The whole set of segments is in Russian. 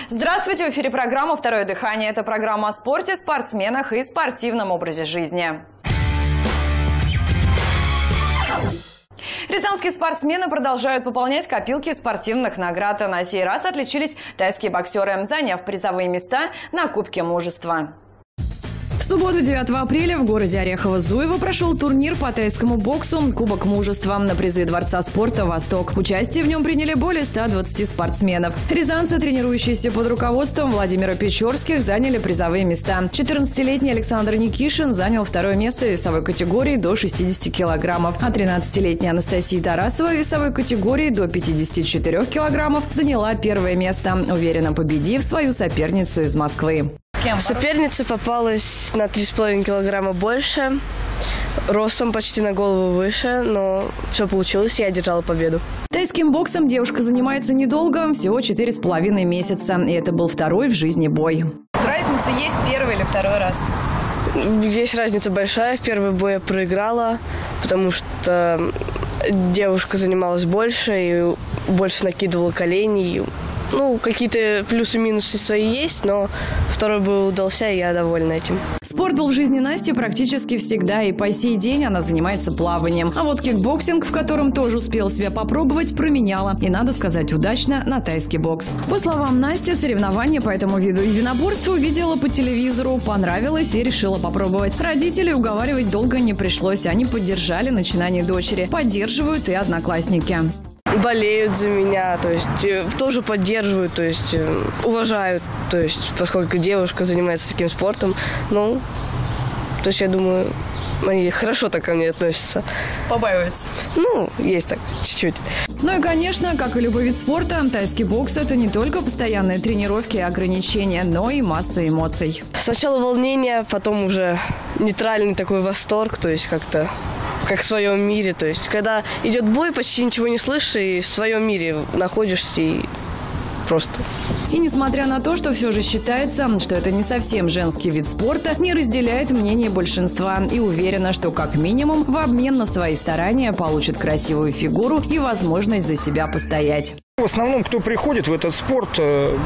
Здравствуйте! В эфире программа «Второе дыхание». Это программа о спорте, спортсменах и спортивном образе жизни. Рязанские спортсмены продолжают пополнять копилки спортивных наград. На сей раз отличились тайские боксеры, заняв призовые места на Кубке мужества. В субботу, 9 апреля, в городе Орехово-Зуево прошел турнир по тайскому боксу «Кубок мужества» на призы Дворца спорта «Восток». Участие в нем приняли более 120 спортсменов. Рязанцы, тренирующиеся под руководством Владимира Печорских, заняли призовые места. 14-летний Александр Никишин занял второе место в весовой категории до 60 килограммов, а 13-летняя Анастасия Тарасова в весовой категории до 54 килограммов заняла первое место, уверенно победив свою соперницу из Москвы. Соперница попалась на 3,5 килограмма больше, ростом почти на голову выше, но все получилось, я одержала победу. Тайским боксом девушка занимается недолго, всего 4,5 месяца, и это был второй в жизни бой. Разница есть первый или второй раз? Есть разница большая. В первый бой я проиграла, потому что девушка занималась больше и больше накидывала колени. Ну, какие-то плюсы-минусы свои есть, но второй бой удался, и я довольна этим. Спорт был в жизни Насти практически всегда, и по сей день она занимается плаванием. А вот кикбоксинг, в котором тоже успела себя попробовать, променяла. И, надо сказать, удачно на тайский бокс. По словам Насти, соревнования по этому виду единоборства увидела по телевизору, понравилось и решила попробовать. Родителей уговаривать долго не пришлось, они поддержали начинание дочери. Поддерживают и одноклассники. Болеют за меня, то есть тоже поддерживают, то есть уважают, то есть поскольку девушка занимается таким спортом, ну, то есть я думаю, они хорошо так ко мне относятся. Побаиваются? Ну, есть так, чуть-чуть. Ну и, конечно, как и любой вид спорта, тайский бокс – это не только постоянные тренировки и ограничения, но и масса эмоций. Сначала волнение, потом уже нейтральный такой восторг, то есть как-то как в своем мире. То есть, когда идет бой, почти ничего не слышишь, и в своем мире находишься, и просто. И несмотря на то, что все же считается, что это не совсем женский вид спорта, не разделяет мнение большинства и уверена, что как минимум в обмен на свои старания получит красивую фигуру и возможность за себя постоять. В основном, кто приходит в этот спорт,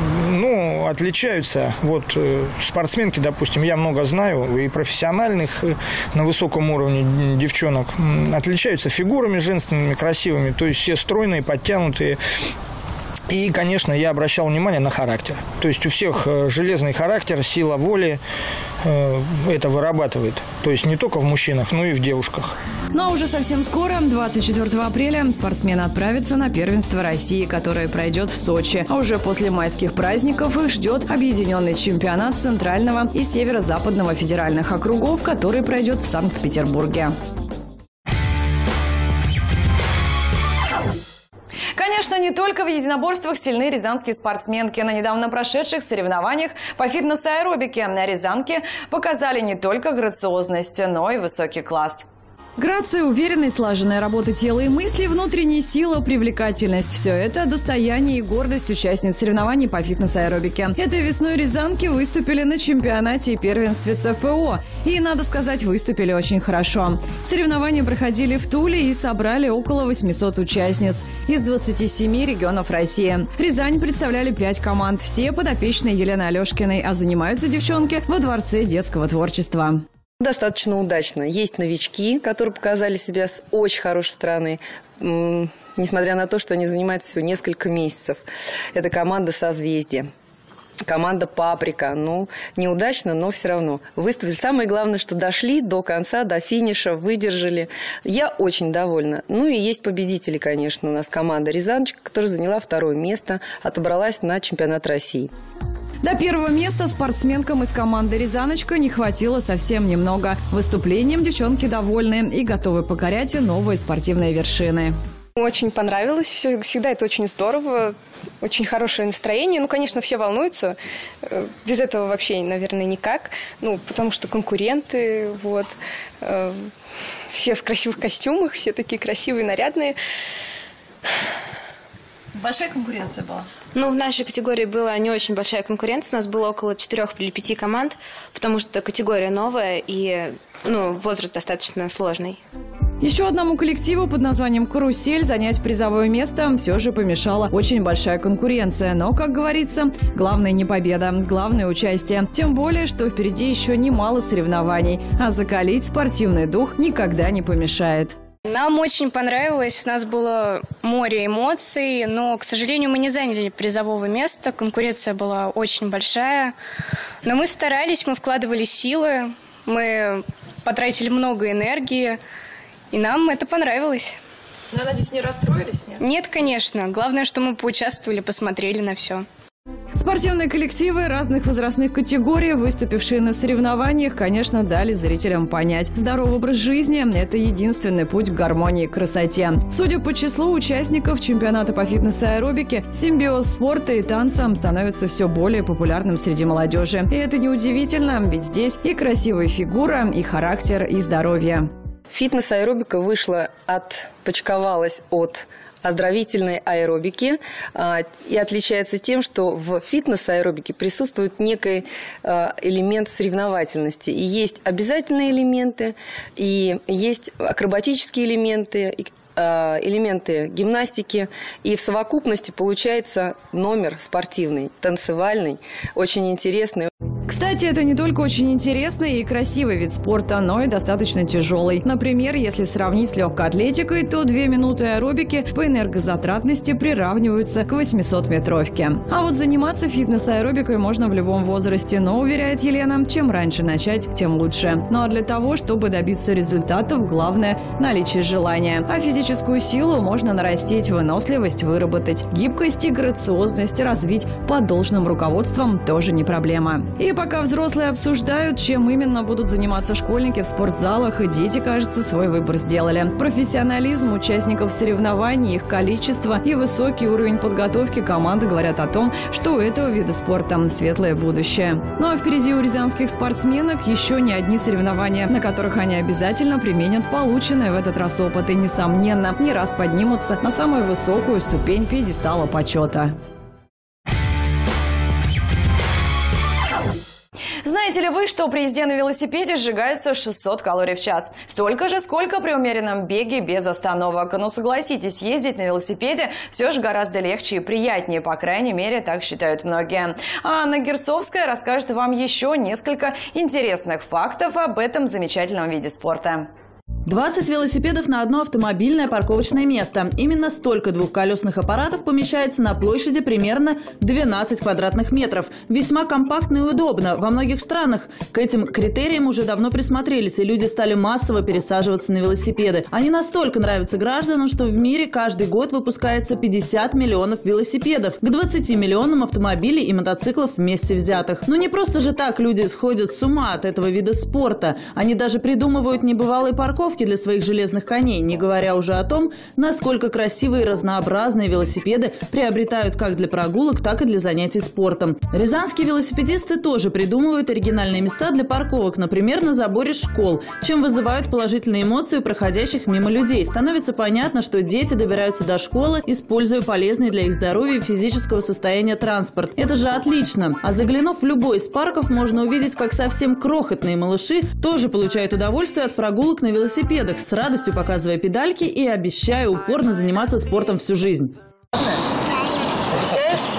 ну, отличаются. Вот спортсменки, допустим, я много знаю, и профессиональных на высоком уровне девчонок, отличаются фигурами женственными, красивыми, то есть все стройные, подтянутые. И, конечно, я обращал внимание на характер. То есть у всех железный характер, сила воли это вырабатывает. То есть не только в мужчинах, но и в девушках. Ну а уже совсем скоро, 24 апреля, спортсмены отправятся на первенство России, которое пройдет в Сочи. А уже после майских праздников их ждет объединенный чемпионат Центрального и Северо-Западного федеральных округов, который пройдет в Санкт-Петербурге. Конечно, не только в единоборствах сильны рязанские спортсменки. На недавно прошедших соревнованиях по фитнес и аэробике рязанки показали не только грациозность, но и высокий класс. Грация, уверенность, слаженная работа тела и мысли, внутренняя сила, привлекательность – все это достояние и гордость участниц соревнований по фитнес-аэробике. Этой весной рязанки выступили на чемпионате и первенстве ЦФО. И, надо сказать, выступили очень хорошо. Соревнования проходили в Туле и собрали около 800 участниц из 27 регионов России. Рязань представляли 5 команд, все подопечные Елены Алешкиной, а занимаются девчонки во Дворце детского творчества. Достаточно удачно. Есть новички, которые показали себя с очень хорошей стороны, несмотря на то, что они занимаются всего несколько месяцев. Это команда «Созвездие». Команда «Паприка». Ну, неудачно, но все равно выступили. Самое главное, что дошли до конца, до финиша, выдержали. Я очень довольна. Ну и есть победители, конечно. У нас команда «Рязаночка», которая заняла второе место, отобралась на чемпионат России. До первого места спортсменкам из команды «Рязаночка» не хватило совсем немного. Выступлением девчонки довольны и готовы покорять новые спортивные вершины. Очень понравилось. Всегда это очень здорово. Очень хорошее настроение. Ну, конечно, все волнуются. Без этого вообще, наверное, никак. Ну, потому что конкуренты, вот. Все в красивых костюмах, все такие красивые, нарядные. Большая конкуренция была? Ну, в нашей категории была не очень большая конкуренция. У нас было около 4 или 5 команд, потому что категория новая и возраст достаточно сложный. Еще одному коллективу под названием «Карусель» занять призовое место все же помешала очень большая конкуренция. Но, как говорится, главное не победа, главное участие. Тем более, что впереди еще немало соревнований, а закалить спортивный дух никогда не помешает. Нам очень понравилось, у нас было море эмоций, но, к сожалению, мы не заняли призового места, конкуренция была очень большая. Но мы старались, мы вкладывали силы, мы потратили много энергии. И нам это понравилось. Но, я надеюсь, не расстроились, нет? Нет, конечно. Главное, что мы поучаствовали, посмотрели на все. Спортивные коллективы разных возрастных категорий, выступившие на соревнованиях, конечно, дали зрителям понять. Здоровый образ жизни – это единственный путь к гармонии и красоте. Судя по числу участников чемпионата по фитнес и аэробике, симбиоз спорта и танца становится все более популярным среди молодежи. И это неудивительно, ведь здесь и красивая фигура, и характер, и здоровье. Фитнес-аэробика почковалась от оздоровительной аэробики и отличается тем, что в фитнес-аэробике присутствует некий элемент соревновательности. И есть обязательные элементы, и есть акробатические элементы, элементы гимнастики. И в совокупности получается номер спортивный, танцевальный, очень интересный. Кстати, это не только очень интересный и красивый вид спорта, но и достаточно тяжелый. Например, если сравнить с легкой атлетикой, то 2 минуты аэробики по энергозатратности приравниваются к 800-метровке. А вот заниматься фитнес-аэробикой можно в любом возрасте, но, уверяет Елена, чем раньше начать, тем лучше. Ну а для того, чтобы добиться результатов, главное – наличие желания. А физическую силу можно нарастить, выносливость выработать, гибкость и грациозность развить под должным руководством тоже не проблема. И пока взрослые обсуждают, чем именно будут заниматься школьники в спортзалах, и дети, кажется, свой выбор сделали. Профессионализм участников соревнований, их количество и высокий уровень подготовки команды говорят о том, что у этого вида спорта светлое будущее. Ну а впереди у рязанских спортсменок еще не одни соревнования, на которых они обязательно применят полученный в этот раз опыт и, несомненно, не раз поднимутся на самую высокую ступень пьедестала почета. Знаете ли вы, что при езде на велосипеде сжигается 600 калорий в час? Столько же, сколько при умеренном беге без остановок. Но согласитесь, ездить на велосипеде все же гораздо легче и приятнее, по крайней мере, так считают многие. А Анна Герцовская расскажет вам еще несколько интересных фактов об этом замечательном виде спорта. 20 велосипедов на одно автомобильное парковочное место. Именно столько двухколесных аппаратов помещается на площади примерно 12 квадратных метров. Весьма компактно и удобно. Во многих странах к этим критериям уже давно присмотрелись, и люди стали массово пересаживаться на велосипеды. Они настолько нравятся гражданам, что в мире каждый год выпускается 50 миллионов велосипедов к 20 миллионам автомобилей и мотоциклов вместе взятых. Но не просто же так люди сходят с ума от этого вида спорта. Они даже придумывают небывалые парковки для своих железных коней, не говоря уже о том, насколько красивые и разнообразные велосипеды приобретают как для прогулок, так и для занятий спортом. Рязанские велосипедисты тоже придумывают оригинальные места для парковок, например, на заборе школ, чем вызывают положительные эмоции у проходящих мимо людей. Становится понятно, что дети добираются до школы, используя полезный для их здоровья и физического состояния транспорт. Это же отлично! А заглянув в любой из парков, можно увидеть, как совсем крохотные малыши тоже получают удовольствие от прогулок на велосипедах, с радостью показывая педальки и обещая упорно заниматься спортом всю жизнь. Обещаешь?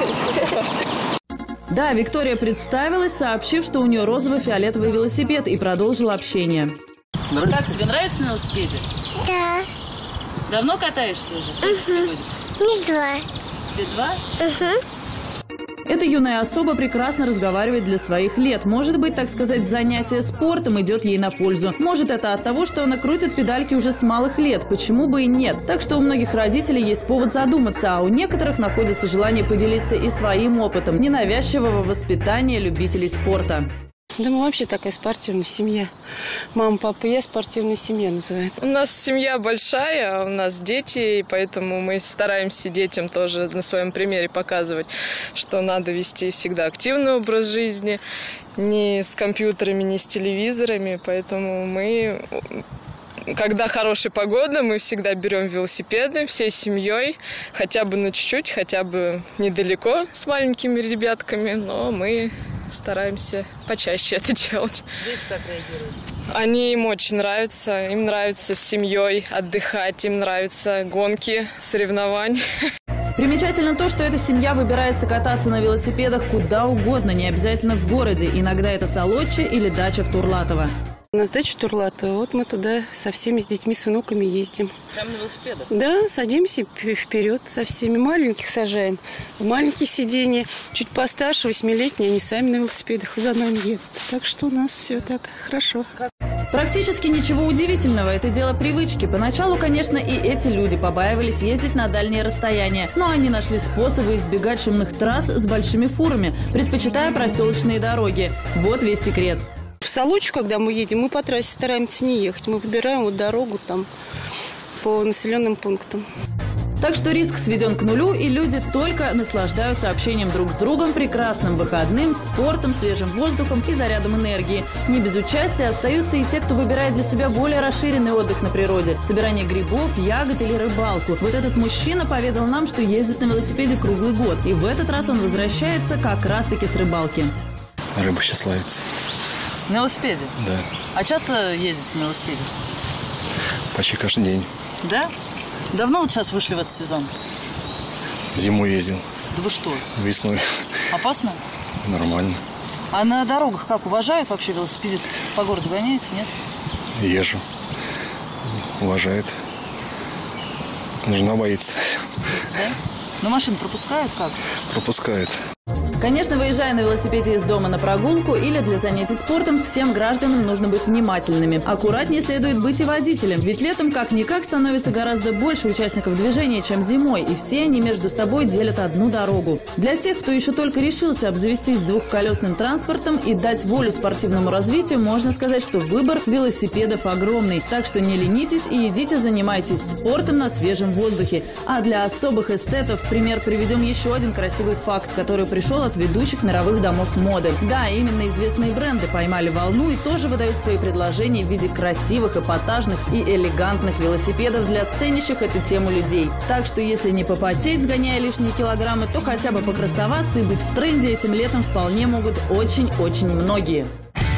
Да, Виктория представилась, сообщив, что у нее розово-фиолетовый велосипед, и продолжила общение. Как тебе нравится на велосипеде? Да. Давно катаешься уже? Сколько тебе годиков? Не 2. Тебе 2? Эта юная особа прекрасно разговаривает для своих лет. Может быть, так сказать, занятие спортом идет ей на пользу. Может, это от того, что она крутит педальки уже с малых лет. Почему бы и нет? Так что у многих родителей есть повод задуматься, а у некоторых находится желание поделиться и своим опытом ненавязчивого воспитания любителей спорта. Да мы вообще такая спортивная семья. Мама, папа, я спортивная семья называется. У нас семья большая, у нас дети, и поэтому мы стараемся детям тоже на своем примере показывать, что надо вести всегда активный образ жизни, не с компьютерами, не с телевизорами. Поэтому мы, когда хорошая погода, мы всегда берем велосипеды всей семьей, хотя бы на чуть-чуть, хотя бы недалеко с маленькими ребятками, но мы стараемся почаще это делать. Дети как реагируют? Им очень нравится. Им нравится с семьей отдыхать, им нравятся гонки, соревнования. Примечательно то, что эта семья выбирается кататься на велосипедах куда угодно, не обязательно в городе. Иногда это Солодче или дача в Турлатово. У нас дача Турлатово. Вот мы туда со всеми, с детьми, с внуками ездим. Прямо на велосипедах? Да, садимся вперед со всеми. Маленьких сажаем в маленькие сиденья. Чуть постарше, 8-летние, они сами на велосипедах за нами едут. Так что у нас все так хорошо. Практически ничего удивительного, это дело привычки. Поначалу, конечно, и эти люди побаивались ездить на дальние расстояния. Но они нашли способы избегать шумных трасс с большими фурами, предпочитая проселочные дороги. Вот весь секрет. В Солодчу, когда мы едем, мы по трассе стараемся не ехать. Мы выбираем вот дорогу там по населенным пунктам. Так что риск сведен к нулю, и люди только наслаждаются общением друг с другом, прекрасным выходным, спортом, свежим воздухом и зарядом энергии. Не без участия остаются и те, кто выбирает для себя более расширенный отдых на природе – собирание грибов, ягод или рыбалку. Вот этот мужчина поведал нам, что ездит на велосипеде круглый год, и в этот раз он возвращается как раз-таки с рыбалки. Рыба сейчас ловится. На велосипеде? Да. А часто ездите на велосипеде? Почти каждый день. Да? Давно вот сейчас вышли в этот сезон? Зимой ездил. Да вы что? Весной. Опасно? Нормально. А на дорогах как, уважают вообще велосипедистов? По городу гоняете, нет? Езжу. Уважает. Нужно боиться. Да? Но машин пропускают как? Пропускает. Конечно, выезжая на велосипеде из дома на прогулку или для занятий спортом, всем гражданам нужно быть внимательными. Аккуратнее следует быть и водителем, ведь летом как-никак становится гораздо больше участников движения, чем зимой, и все они между собой делят одну дорогу. Для тех, кто еще только решился обзавестись двухколесным транспортом и дать волю спортивному развитию, можно сказать, что выбор велосипедов огромный. Так что не ленитесь и идите занимайтесь спортом на свежем воздухе. А для особых эстетов в пример приведем еще один красивый факт, который пришел от ведущих мировых домов моды. Да, именно известные бренды поймали волну и тоже выдают свои предложения в виде красивых, эпатажных и элегантных велосипедов для ценящих эту тему людей. Так что если не попотеть, сгоняя лишние килограммы, то хотя бы покрасоваться и быть в тренде этим летом вполне могут очень-очень многие.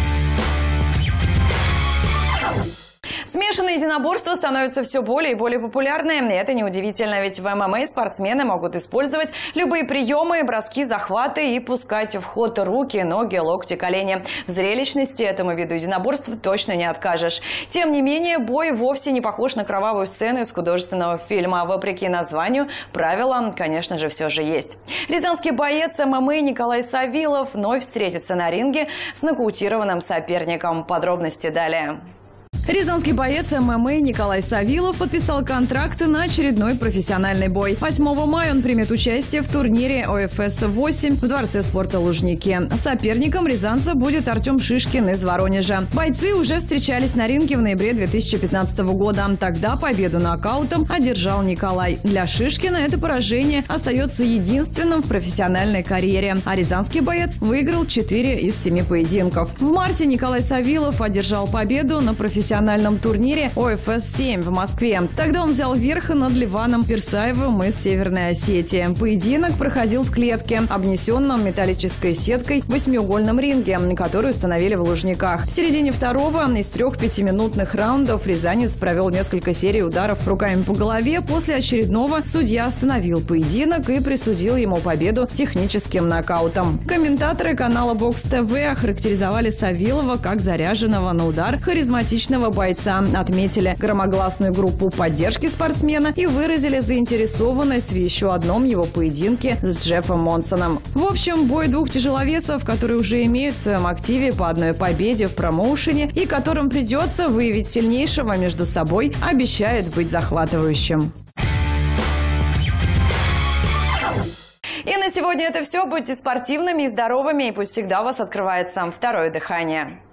Смешанные единоборства становятся все более и более популярными. Это неудивительно, ведь в ММА спортсмены могут использовать любые приемы, броски, захваты и пускать в ход руки, ноги, локти, колени. В зрелищности этому виду единоборств точно не откажешь. Тем не менее, бой вовсе не похож на кровавую сцену из художественного фильма. Вопреки названию, правила, конечно же, все же есть. Рязанский боец ММА Николай Савилов вновь встретится на ринге с нокаутированным соперником. Подробности далее. Рязанский боец ММА Николай Савилов подписал контракт на очередной профессиональный бой. 8 мая он примет участие в турнире ОФС-8 в Дворце спорта Лужники. Соперником рязанца будет Артем Шишкин из Воронежа. Бойцы уже встречались на ринге в ноябре 2015 года. Тогда победу нокаутом одержал Николай. Для Шишкина это поражение остается единственным в профессиональной карьере. А рязанский боец выиграл 4 из 7 поединков. В марте Николай Савилов одержал победу на профессиональном турнире ОФС-7 в Москве. Тогда он взял верх над Ливаном Персаевым из Северной Осетии. Поединок проходил в клетке, обнесенном металлической сеткой в 8-угольном ринге, который установили в Лужниках. В середине второго из 3 5-минутных раундов рязанец провел несколько серий ударов руками по голове. После очередного судья остановил поединок и присудил ему победу техническим нокаутом. Комментаторы канала Бокс ТВ охарактеризовали Савилова как заряженного на удар харизматичного бойца, отметили громогласную группу поддержки спортсмена и выразили заинтересованность в еще одном его поединке с Джеффом Монсоном. В общем, бой двух тяжеловесов, которые уже имеют в своем активе по одной победе в промоушене и которым придется выявить сильнейшего между собой, обещает быть захватывающим. И на сегодня это все. Будьте спортивными и здоровыми, и пусть всегда у вас открывается второе дыхание.